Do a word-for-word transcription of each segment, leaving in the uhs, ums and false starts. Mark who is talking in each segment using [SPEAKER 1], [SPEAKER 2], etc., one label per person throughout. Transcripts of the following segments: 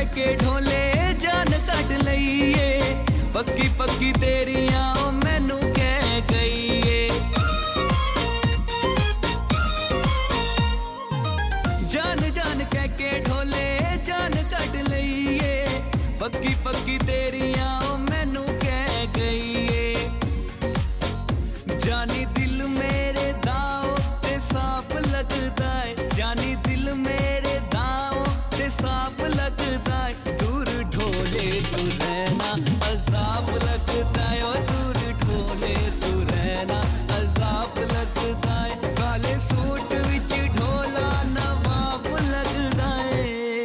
[SPEAKER 1] कह के ढोले जान कट लईए, पक्की पक्की तेरियां मैनू कह गईए। जान जान कह के ढोले जान कट लईए, पक्की पक्की तेरियां मैनू कह गईए। जानी दिल मेरे दाओ ते साफ लगदा है, जानी दिल मेरे दाओ ते साफ लगदा है। दूर ढोले तू रहना अजाब लगदा है, और दूर ढोले तू रहना अजाब लगदा है। काले सूट विच ढोला नवाब लगदा है।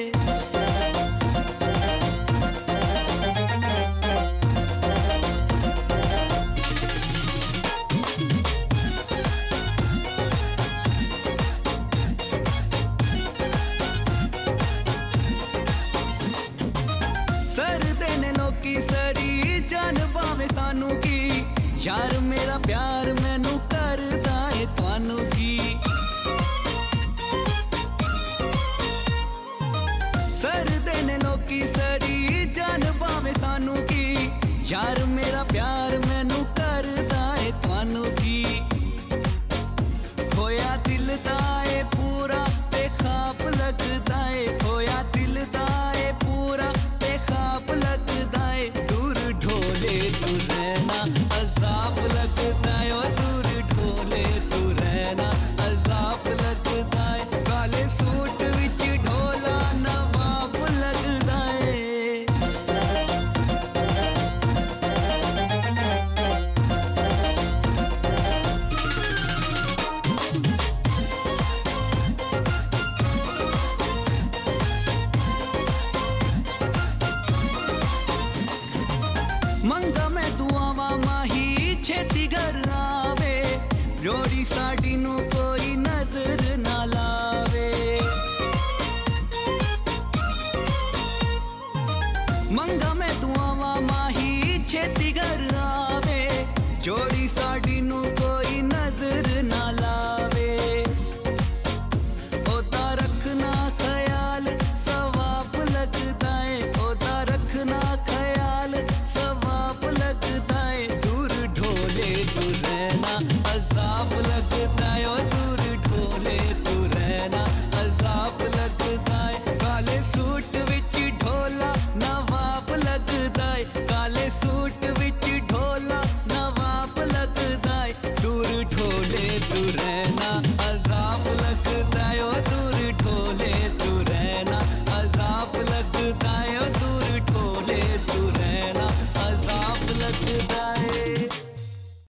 [SPEAKER 1] सरदे ने लोकी सड़ी जान भावे सानू की, यार मेरा प्यार मैनू करदा है थानू की। सरदे ने लोकी सड़ी जान भावे सानू की, यार मेरा प्यार मैनू